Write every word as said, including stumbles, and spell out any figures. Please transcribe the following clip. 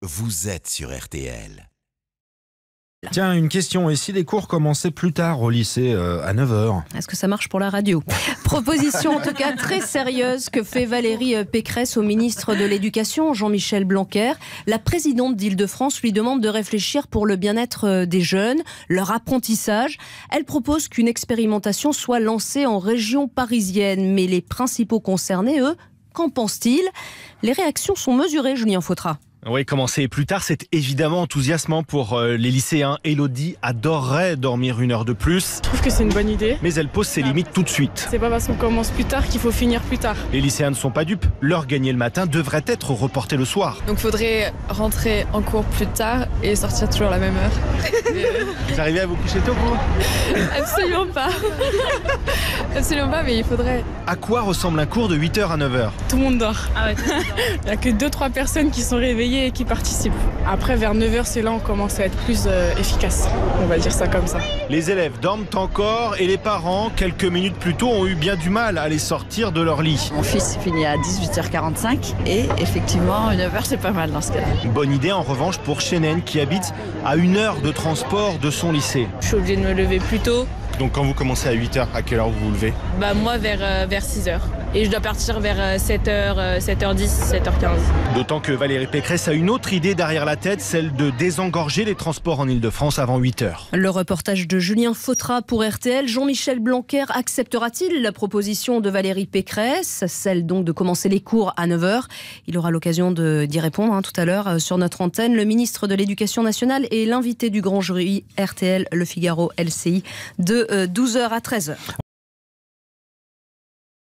vous êtes sur R T L. Tiens, une question. Et si les cours commençaient plus tard au lycée, euh, à neuf heures? Est-ce que ça marche pour la radio? Proposition en tout cas très sérieuse que fait Valérie Pécresse au ministre de l'Éducation, Jean-Michel Blanquer. La présidente d'Île-de-France lui demande de réfléchir pour le bien-être des jeunes, leur apprentissage. Elle propose qu'une expérimentation soit lancée en région parisienne. Mais les principaux concernés, eux, qu'en pensent-ils? Les réactions sont mesurées, Julien Fautra. Oui, commencer plus tard, c'est évidemment enthousiasmant pour euh, les lycéens. Élodie adorerait dormir une heure de plus. Je trouve que c'est une bonne idée. Mais elle pose ses limites tout de suite. C'est pas parce qu'on commence plus tard qu'il faut finir plus tard. Les lycéens ne sont pas dupes. L'heure gagnée le matin devrait être reportée le soir. Donc faudrait rentrer en cours plus tard et sortir toujours à la même heure. Vous arrivez à vous coucher tôt, vous? Absolument pas. Absolument pas, mais il faudrait... À quoi ressemble un cours de huit heures à neuf heures? Tout le monde dort. Ah ouais, il n'y a que deux trois personnes qui sont réveillées et qui participent. Après, vers neuf heures, c'est là où on commence à être plus euh, efficace. On va dire ça comme ça. Les élèves dorment encore et les parents, quelques minutes plus tôt, ont eu bien du mal à les sortir de leur lit. Mon fils finit à dix-huit heures quarante-cinq et effectivement, neuf heures, c'est pas mal dans ce cas-là. Bonne idée en revanche pour Chénène qui habite à une heure de transport de son lycée. Je suis obligée de me lever plus tôt. Donc quand vous commencez à huit heures, à quelle heure vous vous levez? Bah moi vers, euh, vers six heures. Et je dois partir vers euh, sept heures, euh, sept heures dix, sept heures quinze. D'autant que Valérie Pécresse a une autre idée derrière la tête, celle de désengorger les transports en Île-de-France avant huit heures. Le reportage de Julien Fautra pour R T L. Jean-Michel Blanquer acceptera-t-il la proposition de Valérie Pécresse, celle donc de commencer les cours à neuf heures? Il aura l'occasion de, d'y répondre hein, tout à l'heure euh, sur notre antenne. Le ministre de l'Éducation nationale est l'invité du grand jury R T L, Le Figaro, L C I de euh, douze heures à treize heures.